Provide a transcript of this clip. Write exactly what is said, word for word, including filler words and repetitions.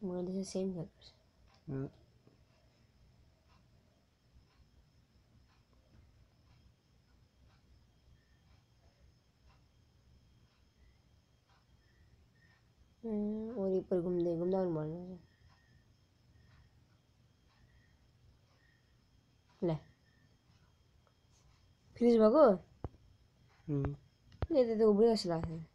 मेरे same colour. और ऊपर घूमने घूमना मारना ले फ्रिज भागो ये तो ऊपर का चला है।